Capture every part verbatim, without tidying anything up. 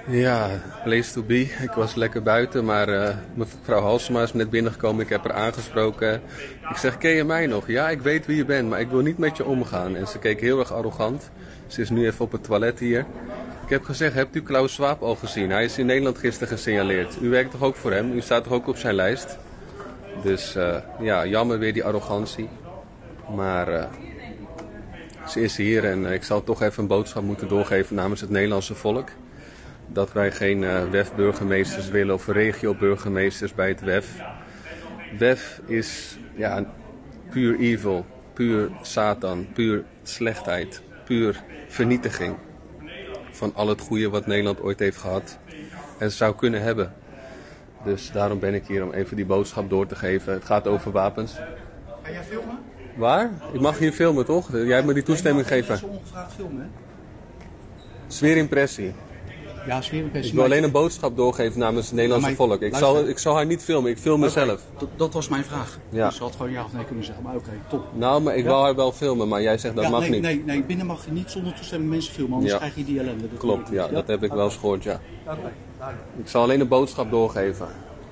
Ja, place to be. Ik was lekker buiten, maar uh, mevrouw Halsema is net binnengekomen. Ik heb haar aangesproken. Ik zeg, ken je mij nog? Ja, ik weet wie je bent, maar ik wil niet met je omgaan. En ze keek heel erg arrogant. Ze is nu even op het toilet hier. Ik heb gezegd, hebt u Klaus Schwab al gezien? Hij is in Nederland gisteren gesignaleerd. U werkt toch ook voor hem? U staat toch ook op zijn lijst? Dus uh, ja, jammer weer die arrogantie. Maar uh, ze is hier en uh, ik zal toch even een boodschap moeten doorgeven namens het Nederlandse volk. Dat wij geen uh, W E F-burgemeesters willen of regio-burgemeesters bij het W E F. W E F is ja, puur evil, puur Satan, puur slechtheid, puur vernietiging van al het goede wat Nederland ooit heeft gehad en zou kunnen hebben. Dus daarom ben ik hier om even die boodschap door te geven. Het gaat over wapens. Ga jij filmen? Waar? Ik mag hier filmen, toch? Jij hebt me die toestemming gegeven. Ik mag ongevraagd filmen, hè? Sfeerimpressie. Ja, sfeerimpressie. Ik wil alleen een boodschap doorgeven namens het Nederlandse maar, volk. Ik zal, ik zal haar niet filmen, ik film mezelf. Okay, dat was mijn vraag. Ja. Dus ze had gewoon ja of nee kunnen zeggen, maar oké, okay, top. Nou, maar ik ja? wil haar wel filmen, maar jij zegt dat ja, mag nee, niet. Nee, nee, binnen mag je niet zonder toestemming mensen filmen, anders ja. krijg je die ellende. Dat Klopt, ja, ja, dat heb ik okay. wel eens gehoord, ja. Oké, okay. Ik zal alleen een boodschap doorgeven.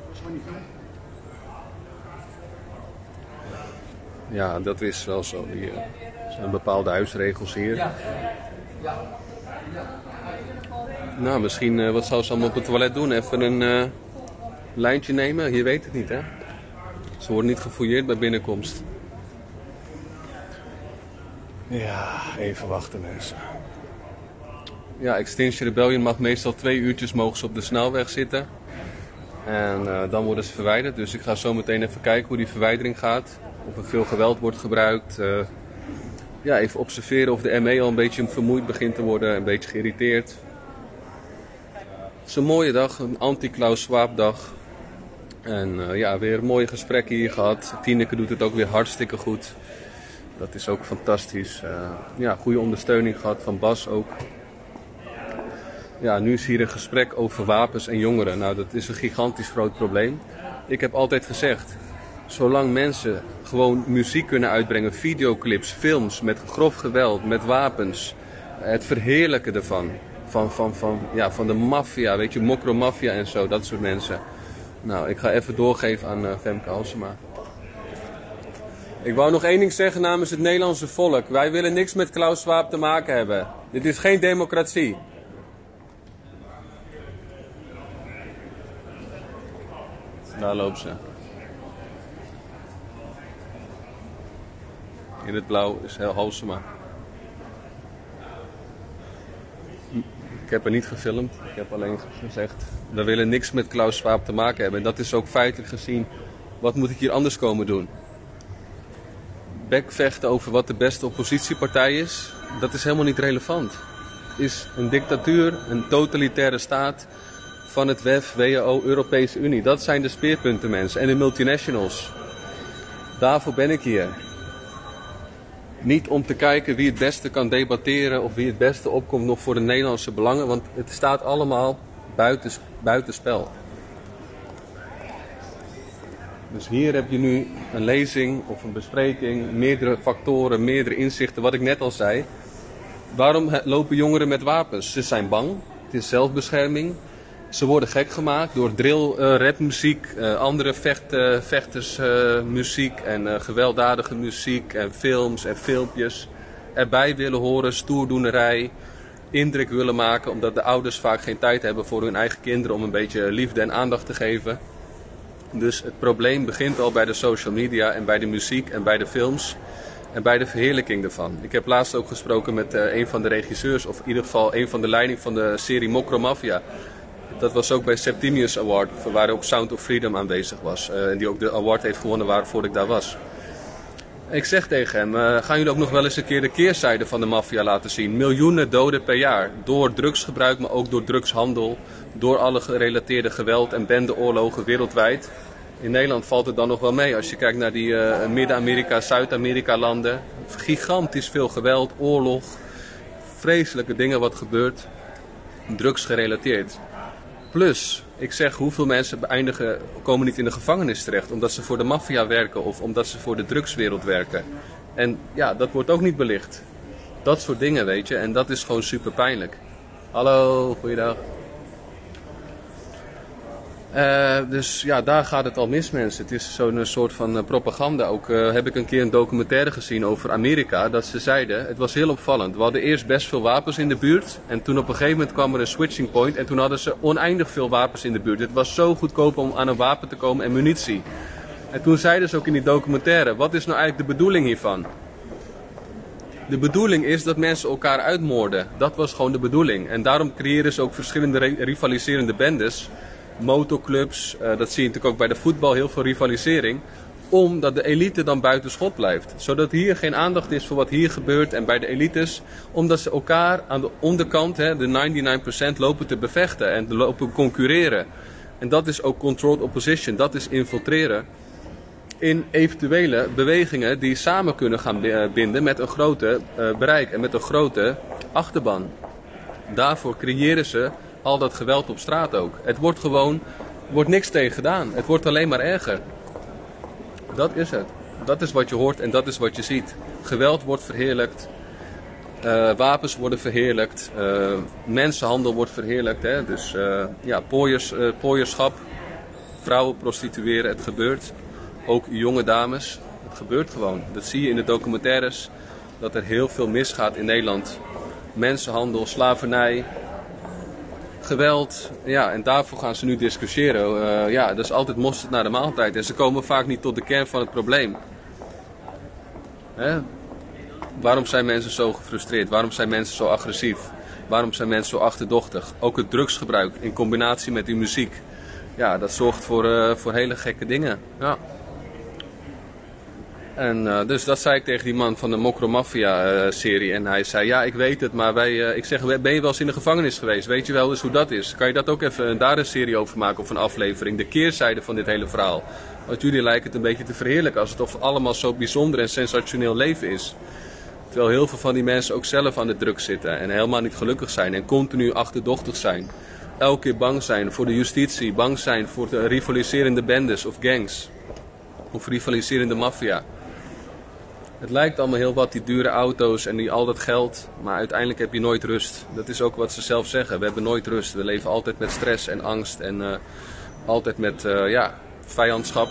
Ja, dat is wel zo. Hier zijn bepaalde huisregels hier. Ja. Ja. Nou, misschien, uh, wat zou ze allemaal op het toilet doen? Even een uh, lijntje nemen? Je weet het niet, hè? Ze worden niet gefouilleerd bij binnenkomst. Ja, even wachten mensen. Ja, Extinction Rebellion mag meestal twee uurtjes mogen ze op de snelweg zitten. En uh, dan worden ze verwijderd. Dus ik ga zo meteen even kijken hoe die verwijdering gaat. Of er veel geweld wordt gebruikt. Uh, ja, even observeren of de M E al een beetje vermoeid begint te worden. Een beetje geïrriteerd. Het is een mooie dag, een anti-Klaus Schwab dag. En uh, ja, weer mooie gesprekken hier gehad. Tineke doet het ook weer hartstikke goed. Dat is ook fantastisch. Uh, ja, goede ondersteuning gehad van Bas ook. Ja, nu is hier een gesprek over wapens en jongeren. Nou, dat is een gigantisch groot probleem. Ik heb altijd gezegd, zolang mensen gewoon muziek kunnen uitbrengen, videoclips, films met grof geweld, met wapens, het verheerlijken ervan. Van, van, van, ja, van de maffia, weet je, mokromafia en zo, dat soort mensen. Nou, ik ga even doorgeven aan uh, Femke Halsema. Ik wou nog één ding zeggen namens het Nederlandse volk. Wij willen niks met Klaus Schwab te maken hebben. Dit is geen democratie. Daar loopt ze. In het blauw is Halsema. Ik heb haar niet gefilmd. Ik heb alleen gezegd, we willen niks met Klaus Schwab te maken hebben. En dat is ook feitelijk gezien, wat moet ik hier anders komen doen? Bekvechten over wat de beste oppositiepartij is, dat is helemaal niet relevant. Het is een dictatuur, een totalitaire staat van het W E F, W H O, Europese Unie. Dat zijn de speerpunten, mensen. En de multinationals. Daarvoor ben ik hier. Niet om te kijken wie het beste kan debatteren of wie het beste opkomt nog voor de Nederlandse belangen. Want het staat allemaal buiten, buitenspel. Dus hier heb je nu een lezing of een bespreking, meerdere factoren, meerdere inzichten, wat ik net al zei. Waarom lopen jongeren met wapens? Ze zijn bang, het is zelfbescherming. Ze worden gek gemaakt door drill, uh, rapmuziek, uh, andere vecht, uh, vechtersmuziek uh, en uh, gewelddadige muziek en films en filmpjes. Erbij willen horen, stoerdoenerij, indruk willen maken, omdat de ouders vaak geen tijd hebben voor hun eigen kinderen om een beetje liefde en aandacht te geven. Dus het probleem begint al bij de social media en bij de muziek en bij de films en bij de verheerlijking ervan. Ik heb laatst ook gesproken met uh, een van de regisseurs, of in ieder geval een van de leiding van de serie Mokromafia. Dat was ook bij Septimius Award, waar ook Sound of Freedom aanwezig was. Uh, en die ook de award heeft gewonnen waarvoor ik daar was. Ik zeg tegen hem, uh, gaan jullie ook nog wel eens een keer de keerzijde van de maffia laten zien? Miljoenen doden per jaar. Door drugsgebruik, maar ook door drugshandel. Door alle gerelateerde geweld en bendeoorlogen wereldwijd. In Nederland valt het dan nog wel mee als je kijkt naar die uh, Midden-Amerika, Zuid-Amerika landen. Gigantisch veel geweld, oorlog, vreselijke dingen wat gebeurt. Drugs gerelateerd. Plus, ik zeg hoeveel mensen beëindigen, komen niet in de gevangenis terecht omdat ze voor de maffia werken of omdat ze voor de drugswereld werken. En ja, dat wordt ook niet belicht. Dat soort dingen, weet je, en dat is gewoon super pijnlijk. Hallo, goeiedag. Uh, dus ja, daar gaat het al mis, mensen. Het is zo'n soort van uh, propaganda. Ook uh, heb ik een keer een documentaire gezien over Amerika. Dat ze zeiden, het was heel opvallend. We hadden eerst best veel wapens in de buurt. En toen op een gegeven moment kwam er een switching point. En toen hadden ze oneindig veel wapens in de buurt. Het was zo goedkoop om aan een wapen te komen en munitie. En toen zeiden ze ook in die documentaire, wat is nou eigenlijk de bedoeling hiervan? De bedoeling is dat mensen elkaar uitmoorden. Dat was gewoon de bedoeling. En daarom creëren ze ook verschillende rivaliserende bendes. Motoclubs, uh, dat zie je natuurlijk ook bij de voetbal, heel veel rivalisering. Omdat de elite dan buiten schot blijft. Zodat hier geen aandacht is voor wat hier gebeurt en bij de elites. Omdat ze elkaar aan de onderkant, hè, de negenennegentig procent, lopen te bevechten en lopen concurreren. En dat is ook controlled opposition, dat is infiltreren in eventuele bewegingen die samen kunnen gaan binden met een grote uh, bereik en met een grote achterban. Daarvoor creëren ze al dat geweld op straat ook. Het wordt gewoon, er wordt niks tegen gedaan. Het wordt alleen maar erger. Dat is het. Dat is wat je hoort en dat is wat je ziet. Geweld wordt verheerlijkt. Uh, wapens worden verheerlijkt. Uh, mensenhandel wordt verheerlijkt. Hè? Dus uh, ja, pooiers, uh, pooierschap. Vrouwen prostitueren. Het gebeurt. Ook jonge dames. Het gebeurt gewoon. Dat zie je in de documentaires. Dat er heel veel misgaat in Nederland. Mensenhandel, slavernij. Geweld, ja, en daarvoor gaan ze nu discussiëren. Uh, ja, dat is altijd mosterd naar de maaltijd. En ze komen vaak niet tot de kern van het probleem. Hè? Waarom zijn mensen zo gefrustreerd? Waarom zijn mensen zo agressief? Waarom zijn mensen zo achterdochtig? Ook het drugsgebruik in combinatie met die muziek. Ja, dat zorgt voor, uh, voor hele gekke dingen. Ja. En uh, dus dat zei ik tegen die man van de Mokro Mafia uh, serie. En hij zei, ja, ik weet het, maar wij, uh, ik zeg, ben je wel eens in de gevangenis geweest? Weet je wel eens hoe dat is? Kan je dat ook even daar een serie over maken of een aflevering? De keerzijde van dit hele verhaal. Want jullie lijken het een beetje te verheerlijken als het toch allemaal zo bijzonder en sensationeel leven is. Terwijl heel veel van die mensen ook zelf aan de drugs zitten en helemaal niet gelukkig zijn en continu achterdochtig zijn. Elke keer bang zijn voor de justitie, bang zijn voor de rivaliserende bendes of gangs. Of rivaliserende maffia. Het lijkt allemaal heel wat, die dure auto's en die, al dat geld, maar uiteindelijk heb je nooit rust. Dat is ook wat ze zelf zeggen, we hebben nooit rust. We leven altijd met stress en angst en uh, altijd met uh, ja, vijandschap.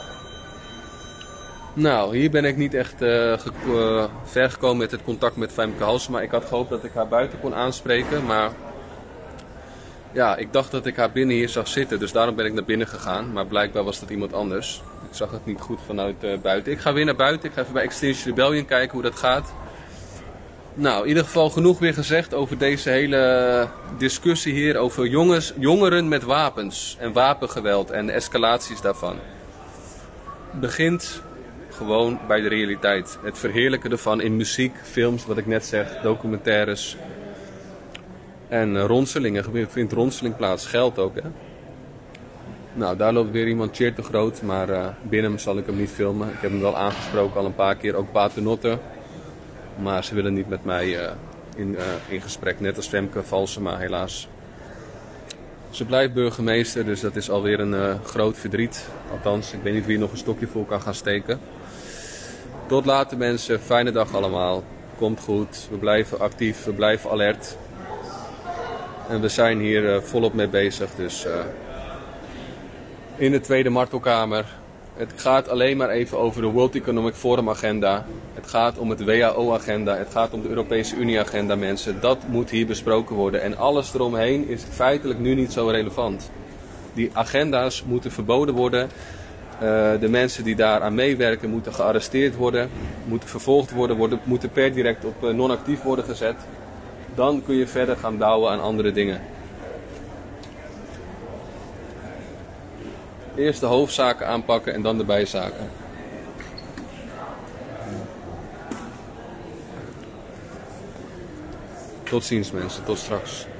Nou, hier ben ik niet echt uh, ge uh, ver gekomen met het contact met Femke Halsema. Ik had gehoopt dat ik haar buiten kon aanspreken, maar ja, ik dacht dat ik haar binnen hier zag zitten, dus daarom ben ik naar binnen gegaan. Maar blijkbaar was dat iemand anders. Ik zag het niet goed vanuit uh, buiten. Ik ga weer naar buiten. Ik ga even bij Extinction Rebellion kijken hoe dat gaat. Nou, in ieder geval genoeg weer gezegd over deze hele discussie hier over jongens, jongeren met wapens en wapengeweld en de escalaties daarvan. Het begint gewoon bij de realiteit. Het verheerlijken ervan in muziek, films, wat ik net zeg, documentaires. En uh, ronselingen, er vindt ronseling plaats, geld ook, hè. Nou, daar loopt weer iemand, Cheer te groot, maar uh, binnen hem zal ik hem niet filmen. Ik heb hem wel aangesproken al een paar keer, ook Paternotte. Maar ze willen niet met mij uh, in, uh, in gesprek, net als Femke Halsema helaas. Ze blijft burgemeester, dus dat is alweer een uh, groot verdriet. Althans, ik weet niet wie nog een stokje voor kan gaan steken. Tot later mensen, fijne dag allemaal. Komt goed, we blijven actief, we blijven alert. En we zijn hier uh, volop mee bezig, dus uh, in de Tweede Martelkamer. Het gaat alleen maar even over de World Economic Forum agenda. Het gaat om het W H O agenda. Het gaat om de Europese Unie agenda, mensen. Dat moet hier besproken worden. En alles eromheen is feitelijk nu niet zo relevant. Die agenda's moeten verboden worden. Uh, de mensen die daaraan meewerken moeten gearresteerd worden. Moeten vervolgd worden. worden moeten per direct op uh, non-actief worden gezet. Dan kun je verder gaan bouwen aan andere dingen. Eerst de hoofdzaken aanpakken en dan de bijzaken. Tot ziens mensen, tot straks.